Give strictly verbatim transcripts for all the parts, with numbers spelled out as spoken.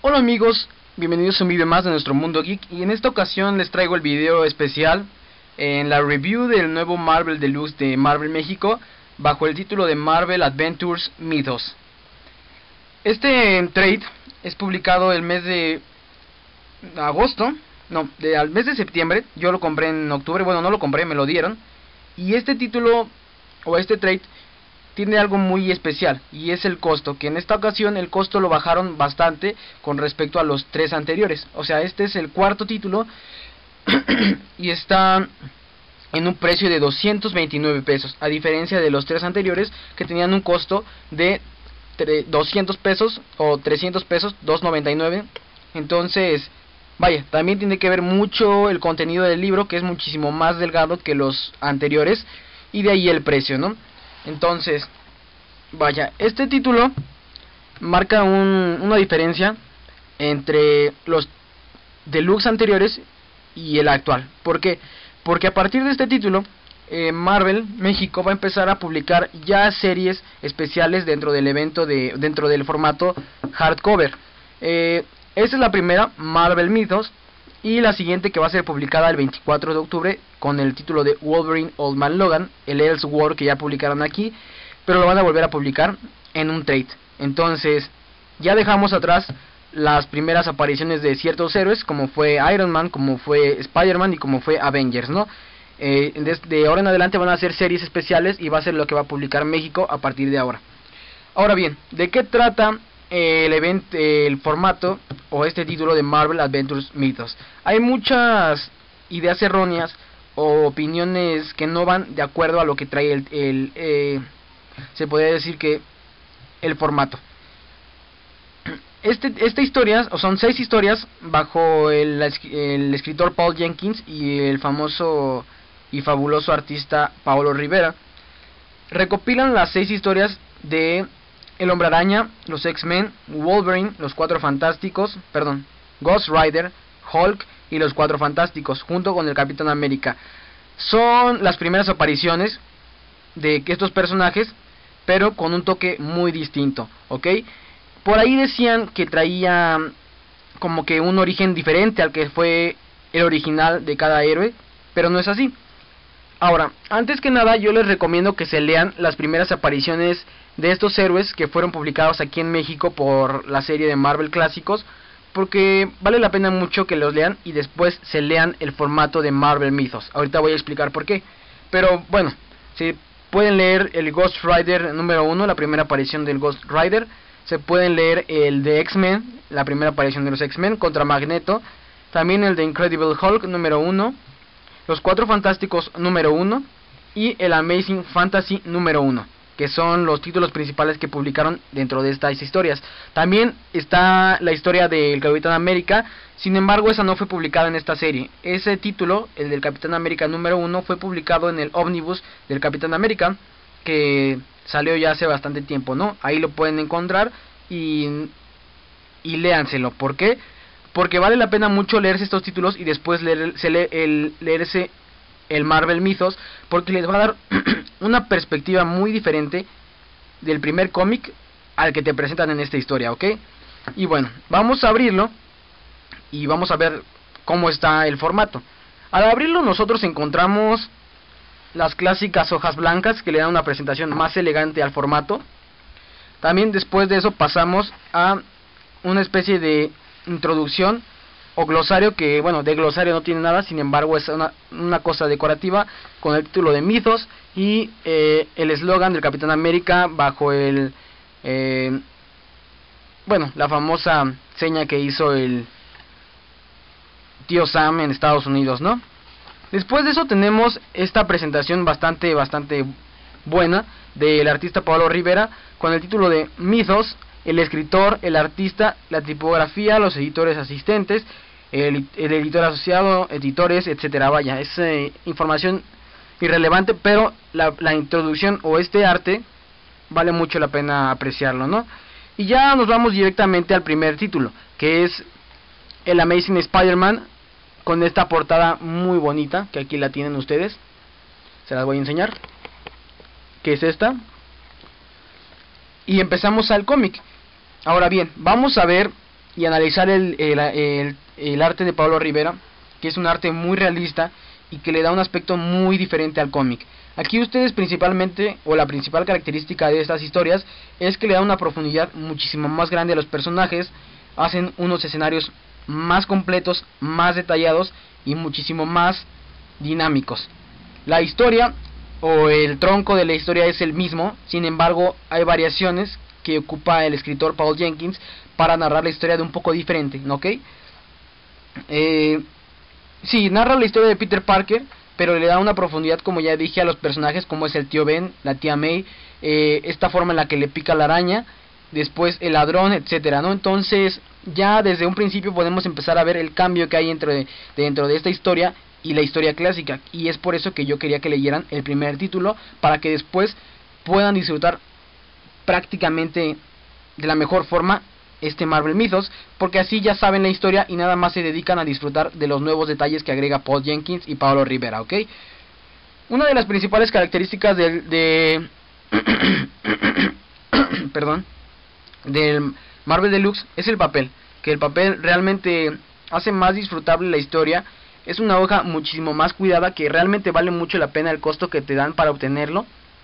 Hola amigos, bienvenidos a un video más de nuestro mundo geek. Y en esta ocasión les traigo el video especial en la review del nuevo Marvel Deluxe de Marvel México, bajo el título de Marvel Adventures Mythos. Este trade es publicado el mes de agosto, no, de, al mes de septiembre. Yo lo compré en octubre, bueno, no lo compré, me lo dieron. Y este título, o este trade, tiene algo muy especial, y es el costo, que en esta ocasión el costo lo bajaron bastante con respecto a los tres anteriores. O sea, este es el cuarto título y está en un precio de doscientos veintinueve pesos, a diferencia de los tres anteriores que tenían un costo de doscientos pesos o trescientos pesos, doscientos noventa y nueve. Entonces, vaya, también tiene que ver mucho el contenido del libro, que es muchísimo más delgado que los anteriores, y de ahí el precio, ¿no? Entonces, vaya, este título marca un, una diferencia entre los deluxe anteriores y el actual. ¿Por qué? Porque a partir de este título, eh, Marvel México va a empezar a publicar ya series especiales dentro del evento, de dentro del formato hardcover. Eh, esta es la primera, Marvel Mythos, y la siguiente, que va a ser publicada el veinticuatro de octubre, con el título de Wolverine Old Man Logan, el Elseworld que ya publicaron aquí, pero lo van a volver a publicar en un trade. Entonces, ya dejamos atrás las primeras apariciones de ciertos héroes, como fue Iron Man, como fue Spider-Man y como fue Avengers, ¿no? Eh, desde ahora en adelante van a ser series especiales y va a ser lo que va a publicar México a partir de ahora. Ahora bien, ¿de qué trata el evento, el formato o este título de Marvel Adventures Mythos? Hay muchas ideas erróneas o opiniones que no van de acuerdo a lo que trae el, el eh, se podría decir que el formato. Este, esta historia, o son seis historias bajo el, el escritor Paul Jenkins y el famoso y fabuloso artista Paolo Rivera. Recopilan las seis historias de El Hombre Araña, los X-Men, Wolverine, los Cuatro Fantásticos, perdón, Ghost Rider, Hulk y los Cuatro Fantásticos, junto con el Capitán América. Son las primeras apariciones de estos personajes, pero con un toque muy distinto, ¿ok? Por ahí decían que traía como que un origen diferente al que fue el original de cada héroe, pero no es así. Ahora, antes que nada, yo les recomiendo que se lean las primeras apariciones de estos héroes que fueron publicados aquí en México por la serie de Marvel Clásicos, porque vale la pena mucho que los lean y después se lean el formato de Marvel Mythos. Ahorita voy a explicar por qué. Pero bueno, si pueden leer el Ghost Rider número uno, la primera aparición del Ghost Rider. Se pueden leer el de X-Men, la primera aparición de los X-Men contra Magneto. También el de Incredible Hulk número uno. Los Cuatro Fantásticos número uno y el Amazing Fantasy número uno, que son los títulos principales que publicaron dentro de estas historias. También está la historia del Capitán América, sin embargo esa no fue publicada en esta serie. Ese título, el del Capitán América número uno, fue publicado en el Omnibus del Capitán América, que salió ya hace bastante tiempo, ¿no? Ahí lo pueden encontrar y, y léanselo. ¿Por qué? Porque vale la pena mucho leerse estos títulos y después leer, se lee el, leerse el Marvel Mythos, porque les va a dar una perspectiva muy diferente del primer cómic al que te presentan en esta historia, ¿ok? Y bueno, vamos a abrirlo y vamos a ver cómo está el formato. Al abrirlo nosotros encontramos las clásicas hojas blancas que le dan una presentación más elegante al formato. También después de eso pasamos a una especie de introducción o glosario, que bueno, de glosario no tiene nada, sin embargo es una, una cosa decorativa con el título de Mythos y eh, el eslogan del Capitán América bajo el eh, bueno, la famosa seña que hizo el tío Sam en Estados Unidos, ¿no? Después de eso tenemos esta presentación bastante bastante buena del artista Paolo Rivera con el título de Mythos, el escritor, el artista, la tipografía, los editores asistentes, el, el editor asociado, editores, etcétera. Vaya, es eh, información irrelevante, pero la, la introducción o este arte vale mucho la pena apreciarlo, ¿no? Y ya nos vamos directamente al primer título, que es el Amazing Spider-Man, con esta portada muy bonita, que aquí la tienen ustedes. Se las voy a enseñar, que es esta. Y empezamos al cómic. Ahora bien, vamos a ver y analizar el, el, el, el arte de Pablo Rivera, que es un arte muy realista y que le da un aspecto muy diferente al cómic. Aquí ustedes principalmente, o la principal característica de estas historias, es que le da una profundidad muchísimo más grande a los personajes, hacen unos escenarios más completos, más detallados y muchísimo más dinámicos. La historia o el tronco de la historia es el mismo, sin embargo hay variaciones que ocupa el escritor Paul Jenkins para narrar la historia de un poco diferente, ¿ok? Eh, sí, narra la historia de Peter Parker, pero le da una profundidad, como ya dije, a los personajes como es el tío Ben, la tía May, eh, esta forma en la que le pica la araña, después el ladrón, etcétera, ¿no? Entonces ya desde un principio podemos empezar a ver el cambio que hay dentro de, dentro de esta historia y la historia clásica, y es por eso que yo quería que leyeran el primer título, para que después puedan disfrutar prácticamente de la mejor forma este Marvel Mythos, porque así ya saben la historia y nada más se dedican a disfrutar de los nuevos detalles que agrega Paul Jenkins y Pablo Rivera, ¿ok? Una de las principales características del de perdón, del Marvel Deluxe es el papel, que el papel realmente hace más disfrutable la historia. Es una hoja muchísimo más cuidada, que realmente vale mucho la pena el costo que te dan para obtenerlo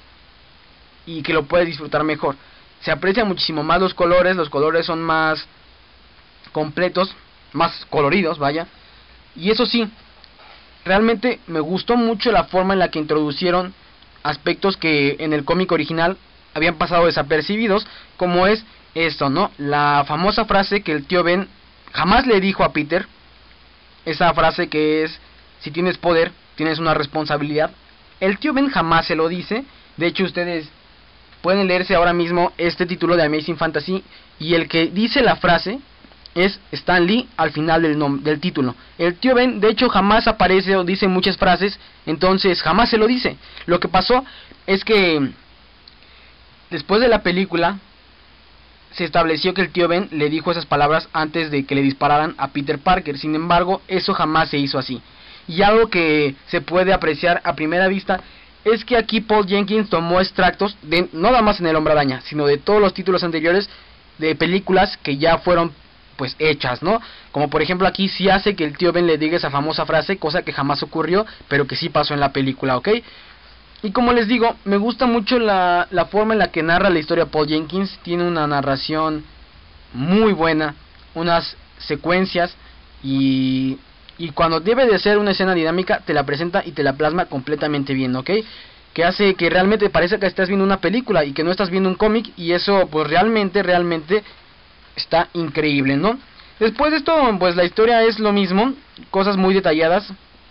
y que lo puedes disfrutar mejor. Se aprecia muchísimo más los colores, los colores son más completos, más coloridos, vaya. Y eso sí, realmente me gustó mucho la forma en la que introducieron aspectos que en el cómic original habían pasado desapercibidos, como es esto, ¿no? La famosa frase que el tío Ben jamás le dijo a Peter, esa frase que es: si tienes poder, tienes una responsabilidad. El tío Ben jamás se lo dice. De hecho, ustedes pueden leerse ahora mismo este título de Amazing Fantasy, y el que dice la frase es Stan Lee al final del, nom del título. El tío Ben de hecho jamás aparece o dice muchas frases, entonces jamás se lo dice. Lo que pasó es que después de la película se estableció que el tío Ben le dijo esas palabras antes de que le dispararan a Peter Parker. Sin embargo, eso jamás se hizo así. Y algo que se puede apreciar a primera vista es que aquí Paul Jenkins tomó extractos de, no nada más en El Hombre Araña, sino de todos los títulos anteriores de películas que ya fueron pues hechas, ¿no? Como por ejemplo aquí sí hace que el tío Ben le diga esa famosa frase, cosa que jamás ocurrió, pero que sí pasó en la película, ¿ok? Y como les digo, me gusta mucho la, la forma en la que narra la historia Paul Jenkins. Tiene una narración muy buena, unas secuencias, y, y cuando debe de ser una escena dinámica, te la presenta y te la plasma completamente bien, ¿ok? Que hace que realmente parezca que estás viendo una película y que no estás viendo un cómic, y eso pues realmente, realmente está increíble, ¿no? Después de esto, pues la historia es lo mismo, cosas muy detalladas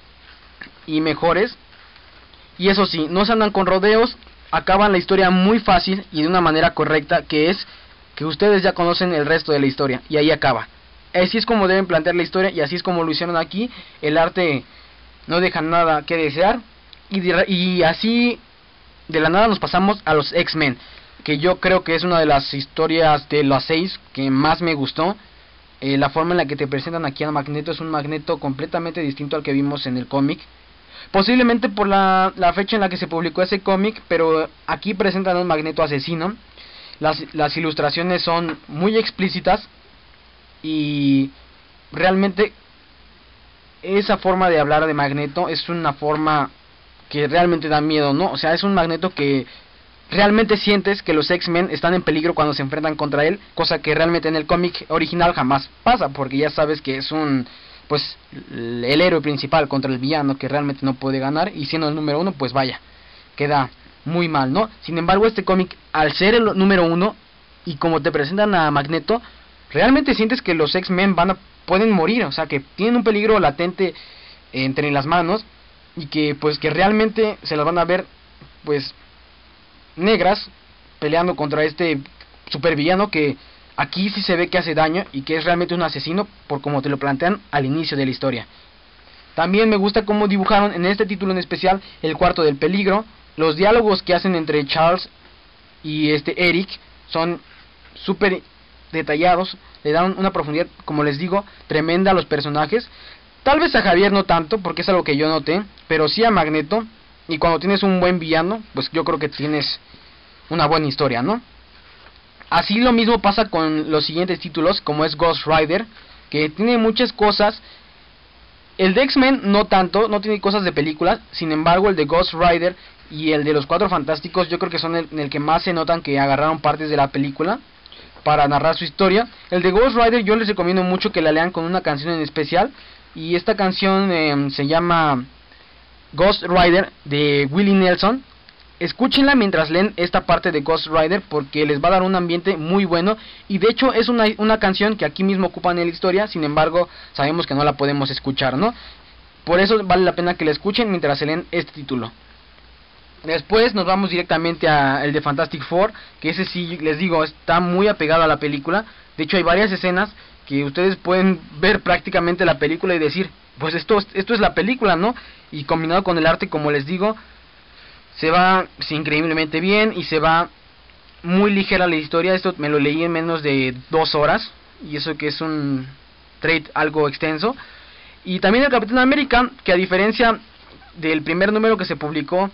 y mejores. Y eso sí, no se andan con rodeos, acaban la historia muy fácil y de una manera correcta, que es que ustedes ya conocen el resto de la historia, y ahí acaba. Así es como deben plantear la historia, y así es como lo hicieron aquí. El arte no deja nada que desear, y, de, y así de la nada nos pasamos a los X-Men, que yo creo que es una de las historias de las seis que más me gustó. Eh, la forma en la que te presentan aquí a Magneto es un Magneto completamente distinto al que vimos en el cómic. Posiblemente por la, la fecha en la que se publicó ese cómic, pero aquí presentan a un Magneto asesino. Las, las ilustraciones son muy explícitas, y realmente esa forma de hablar de Magneto es una forma que realmente da miedo, ¿no? O sea, es un Magneto que realmente sientes que los X-Men están en peligro cuando se enfrentan contra él, cosa que realmente en el cómic original jamás pasa, porque ya sabes que es un... pues el héroe principal contra el villano que realmente no puede ganar, y siendo el número uno, pues vaya, queda muy mal, ¿no? Sin embargo, este cómic, al ser el número uno, y como te presentan a Magneto, realmente sientes que los X-Men van a, pueden morir, o sea, que tienen un peligro latente entre las manos, y que pues que realmente se las van a ver pues negras peleando contra este supervillano que aquí sí se ve que hace daño y que es realmente un asesino, por como te lo plantean al inicio de la historia. También me gusta cómo dibujaron en este título en especial el cuarto del peligro. Los diálogos que hacen entre Charles y este Eric son súper detallados, le dan una profundidad, como les digo, tremenda a los personajes. Tal vez a Javier no tanto, porque es algo que yo noté, pero sí a Magneto. Y cuando tienes un buen villano, pues yo creo que tienes una buena historia, ¿no? Así lo mismo pasa con los siguientes títulos, como es Ghost Rider, que tiene muchas cosas. El de X-Men no tanto, no tiene cosas de películas. Sin embargo, el de Ghost Rider y el de los Cuatro Fantásticos, yo creo que son el, en el que más se notan que agarraron partes de la película para narrar su historia. El de Ghost Rider yo les recomiendo mucho que la lean con una canción en especial, y esta canción eh, se llama Ghost Rider de Willie Nelson. Escúchenla mientras leen esta parte de Ghost Rider, porque les va a dar un ambiente muy bueno. Y de hecho es una, una canción que aquí mismo ocupan en la historia. Sin embargo, sabemos que no la podemos escuchar, ¿no? Por eso vale la pena que la escuchen mientras se leen este título. Después nos vamos directamente a el de Fantastic Four, que ese sí, les digo, está muy apegado a la película. De hecho hay varias escenas que ustedes pueden ver prácticamente la película y decir, pues esto, esto es la película, ¿no? Y combinado con el arte, como les digo, se va sí, increíblemente bien, y se va muy ligera la historia. Esto me lo leí en menos de dos horas, y eso que es un trade algo extenso. Y también el Capitán América, que a diferencia del primer número que se publicó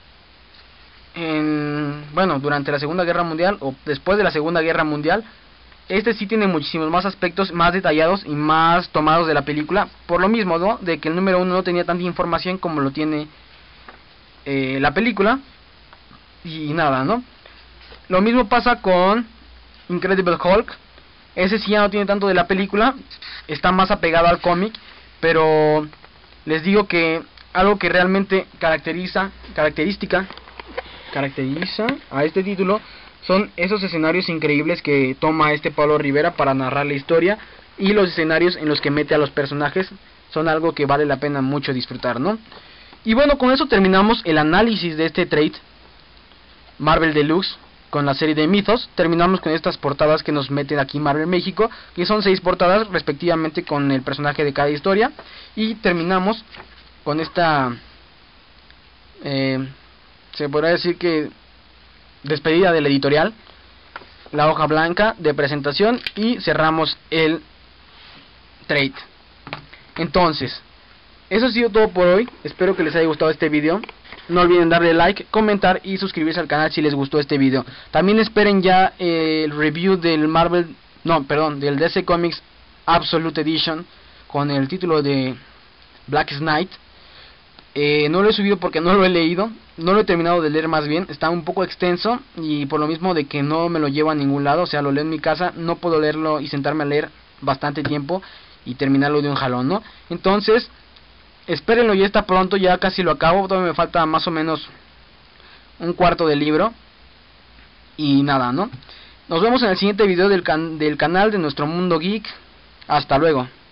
en, bueno, durante la Segunda Guerra Mundial o después de la Segunda Guerra Mundial, este sí tiene muchísimos más aspectos más detallados y más tomados de la película, por lo mismo, ¿no?, de que el número uno no tenía tanta información como lo tiene Eh, la película. Y nada, ¿no? Lo mismo pasa con Incredible Hulk. Ese sí ya no tiene tanto de la película, está más apegado al cómic, pero les digo que algo que realmente caracteriza característica caracteriza a este título son esos escenarios increíbles que toma este Paulo Rivera para narrar la historia, y los escenarios en los que mete a los personajes son algo que vale la pena mucho disfrutar, ¿no? Y bueno, con eso terminamos el análisis de este trade Marvel Deluxe con la serie de Mythos. Terminamos con estas portadas que nos meten aquí Marvel México, que son seis portadas respectivamente con el personaje de cada historia. Y terminamos con esta, eh, se podrá decir que despedida del editorial, la hoja blanca de presentación, y cerramos el trade. Entonces, eso ha sido todo por hoy. Espero que les haya gustado este video. No olviden darle like, comentar y suscribirse al canal si les gustó este video. También esperen ya el review del Marvel, no, perdón, del D C Comics Absolute Edition con el título de Black Knight. Eh, no lo he subido porque no lo he leído, no lo he terminado de leer, más bien está un poco extenso, y por lo mismo de que no me lo llevo a ningún lado, o sea, lo leo en mi casa, no puedo leerlo y sentarme a leer bastante tiempo y terminarlo de un jalón, ¿no? Entonces, espérenlo, ya está pronto, ya casi lo acabo, todavía me falta más o menos un cuarto del libro. Y nada, ¿no? Nos vemos en el siguiente video del, can del canal de Nuestro Mundo Geek. Hasta luego.